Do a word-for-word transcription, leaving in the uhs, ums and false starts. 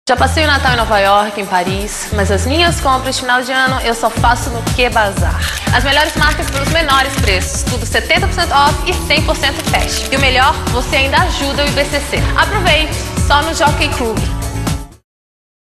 Já passei o Natal em Nova York, em Paris, mas as minhas compras de final de ano eu só faço no Que Bazar. As melhores marcas pelos menores preços, tudo setenta por cento off e cem por cento cash. E o melhor, você ainda ajuda o I B C C. Aproveite, só no Jockey Club.